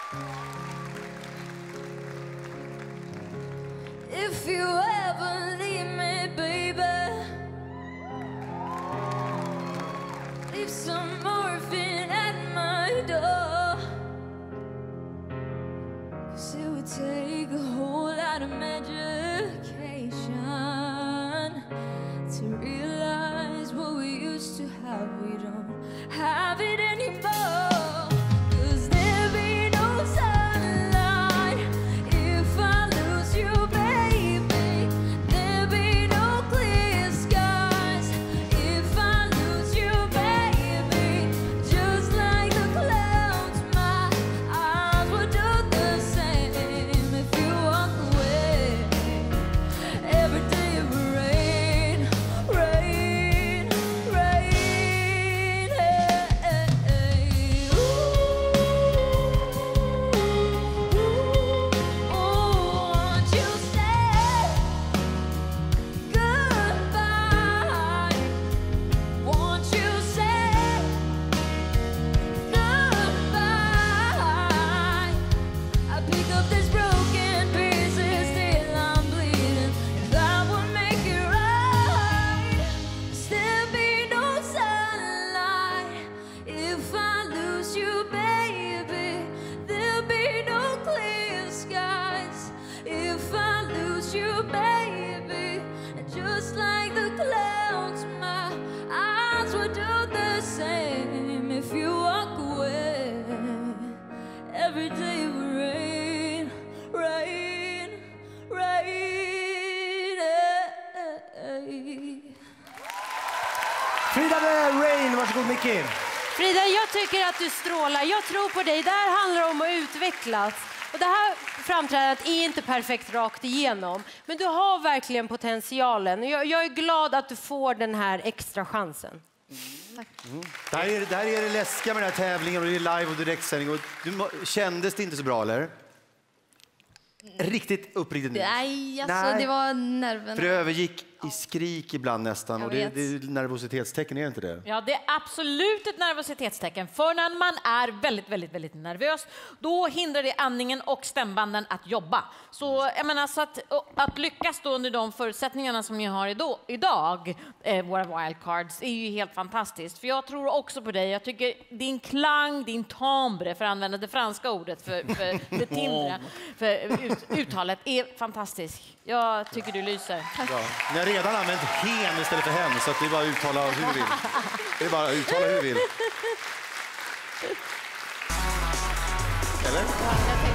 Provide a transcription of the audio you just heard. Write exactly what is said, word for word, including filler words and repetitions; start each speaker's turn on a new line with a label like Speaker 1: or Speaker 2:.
Speaker 1: If you ever leave me, baby, leave some morphine at my door. 'Cause it would take a whole lot of medication to realize what we used to have. We don't have it anymore. 'Cause there be no sunlight if I lose you, baby. There be no clear skies if I lose you, baby. Just like the clouds, my eyes would do the same if you walk away. Every day it would rain, rain, rain. Hey, hey, hey. Ooh, ooh, won't you say goodbye? Won't you say goodbye? I pick up these broken pieces till I'm bleeding. That would make it right. There be no sunlight if I lose you, baby. There'll be no clear skies if I lose you, baby. And just like the clouds, my eyes would do the same if you walk away. Every day will rain, rain, rain.
Speaker 2: Frida med Rain, varsågod Micke.
Speaker 3: Frida, jag tycker att du strålar. Jag tror på dig. Det här handlar om att utvecklas. Och det här framträdandet är inte perfekt rakt igenom. Men du har verkligen potentialen. Jag, jag är glad att du får den här extra chansen.
Speaker 2: Mm. Det, här är, det här är det läskiga med den här tävlingen och det är live och direktsändning. Och du, må- kändes det inte så bra, eller? Riktigt uppriktigt nu.
Speaker 4: Nej, alltså
Speaker 2: Nej.
Speaker 4: det var nerverna.
Speaker 2: För det övergick i skrik ibland nästan.
Speaker 4: Jag
Speaker 2: Och det,
Speaker 4: vet.
Speaker 2: det är nervositetstecken, är det inte det?
Speaker 5: Ja, det är absolut ett nervositetstecken. För när man är väldigt, väldigt, väldigt nervös, då hindrar det andningen och stämbanden att jobba. Så jag menar, så att, att lyckas då under de förutsättningarna som ni har idag, idag eh, våra wildcards, är ju helt fantastiskt. För jag tror också på dig. Jag tycker din klang, din timbre, för att använda det franska ordet för, för det timbre, för ut, uttalet, är fantastiskt. Jag tycker du lyser.
Speaker 2: Ja. Ni har redan använt hen istället för hen, så att det är bara att uttala hur du vill. Det är bara att uttala hur du vill. Eller?